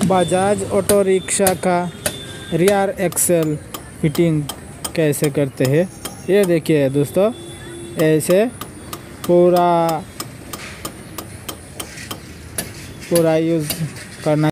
Bajaj auto rickshaw का rear axle fitting कैसे करते हैं ये देखिए दोस्तों। ऐसे पूरा यूज़ करना